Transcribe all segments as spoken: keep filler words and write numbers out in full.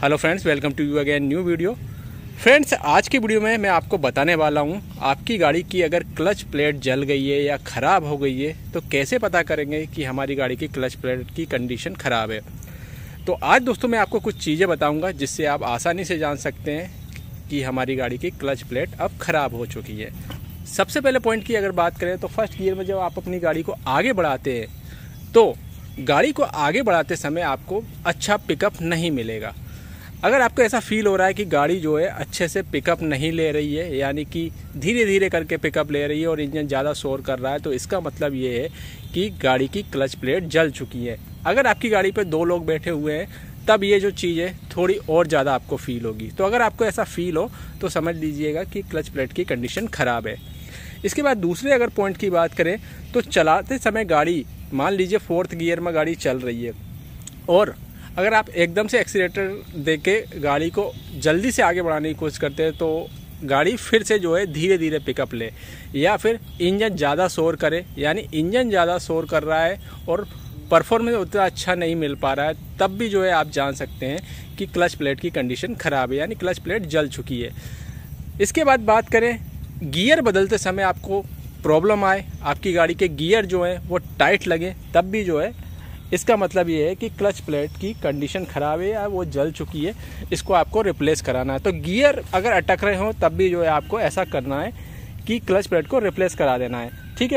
Hello friends, welcome to you again new video. Friends, आज की video में मैं आपको बताने वाला हूं आपकी गाड़ी की अगर क्लच प्लेट जल गई है या ख़राब हो गई है तो कैसे पता करेंगे कि हमारी गाड़ी की क्लच प्लेट की कंडीशन ख़राब है। तो आज दोस्तों मैं आपको कुछ चीज़ें बताऊंगा जिससे आप आसानी से जान सकते हैं कि हमारी गाड़ी की क्लच प्लेट अब ख़राब हो चुकी है। सबसे पहले पॉइंट की अगर बात करें तो फर्स्ट गियर में जब आप अपनी गाड़ी को आगे बढ़ाते हैं तो गाड़ी को आगे बढ़ाते समय आपको अच्छा पिकअप नहीं मिलेगा। अगर आपको ऐसा फील हो रहा है कि गाड़ी जो है अच्छे से पिकअप नहीं ले रही है, यानी कि धीरे धीरे करके पिकअप ले रही है और इंजन ज़्यादा शोर कर रहा है, तो इसका मतलब ये है कि गाड़ी की क्लच प्लेट जल चुकी है। अगर आपकी गाड़ी पे दो लोग बैठे हुए हैं तब ये जो चीज़ है थोड़ी और ज़्यादा आपको फील होगी। तो अगर आपको ऐसा फील हो तो समझ लीजिएगा कि क्लच प्लेट की कंडीशन ख़राब है। इसके बाद दूसरे अगर पॉइंट की बात करें तो चलाते समय गाड़ी, मान लीजिए फोर्थ गियर में गाड़ी चल रही है और अगर आप एकदम से एक्सीलेटर देके गाड़ी को जल्दी से आगे बढ़ाने की कोशिश करते हैं तो गाड़ी फिर से जो है धीरे धीरे पिकअप ले, या फिर इंजन ज़्यादा शोर करे, यानी इंजन ज़्यादा शोर कर रहा है और परफॉर्मेंस उतना अच्छा नहीं मिल पा रहा है, तब भी जो है आप जान सकते हैं कि क्लच प्लेट की कंडीशन ख़राब है, यानी क्लच प्लेट जल चुकी है। इसके बाद बात करें गियर बदलते समय आपको प्रॉब्लम आए, आपकी गाड़ी के गियर जो है वो टाइट लगे, तब भी जो है इसका मतलब ये है कि क्लच प्लेट की कंडीशन ख़राब है या वो जल चुकी है, इसको आपको रिप्लेस कराना है। तो गियर अगर अटक रहे हों तब भी जो है आपको ऐसा करना है कि क्लच प्लेट को रिप्लेस करा देना है, ठीक है।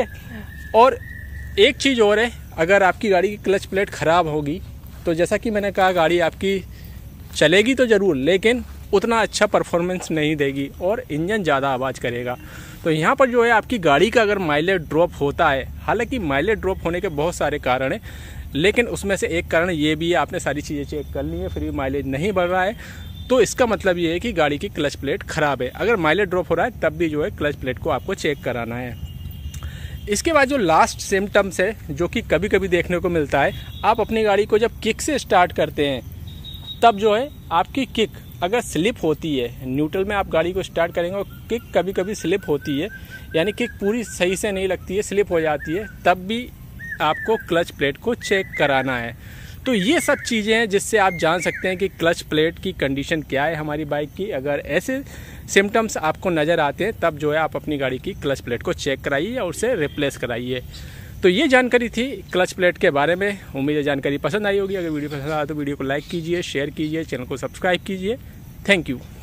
और एक चीज़ और है, अगर आपकी गाड़ी की क्लच प्लेट ख़राब होगी तो जैसा कि मैंने कहा गाड़ी आपकी चलेगी तो ज़रूर, लेकिन उतना अच्छा परफॉर्मेंस नहीं देगी और इंजन ज़्यादा आवाज़ करेगा। तो यहाँ पर जो है आपकी गाड़ी का अगर माइलेज ड्रॉप होता है, हालांकि माइलेज ड्रॉप होने के बहुत सारे कारण हैं, लेकिन उसमें से एक कारण ये भी है आपने सारी चीज़ें चेक कर ली है फिर भी माइलेज नहीं बढ़ रहा है, तो इसका मतलब ये है कि गाड़ी की क्लच प्लेट ख़राब है। अगर माइलेज ड्रॉप हो रहा है तब भी जो है क्लच प्लेट को आपको चेक कराना है। इसके बाद जो लास्ट सिम्टम्स है जो कि कभी कभी देखने को मिलता है, आप अपनी गाड़ी को जब किक से स्टार्ट करते हैं तब जो है आपकी किक अगर स्लिप होती है, न्यूट्रल में आप गाड़ी को स्टार्ट करेंगे और किक कभी कभी स्लिप होती है, यानी किक पूरी सही से नहीं लगती है, स्लिप हो जाती है, तब भी आपको क्लच प्लेट को चेक कराना है। तो ये सब चीज़ें हैं जिससे आप जान सकते हैं कि क्लच प्लेट की कंडीशन क्या है हमारी बाइक की। अगर ऐसे सिम्टम्स आपको नज़र आते हैं तब जो है आप अपनी गाड़ी की क्लच प्लेट को चेक कराइए और उसे रिप्लेस कराइए। तो ये जानकारी थी क्लच प्लेट के बारे में। उम्मीद है जानकारी पसंद आई होगी। अगर वीडियो पसंद आया तो वीडियो को लाइक कीजिए, शेयर कीजिए, चैनल को सब्सक्राइब कीजिए। Thank you.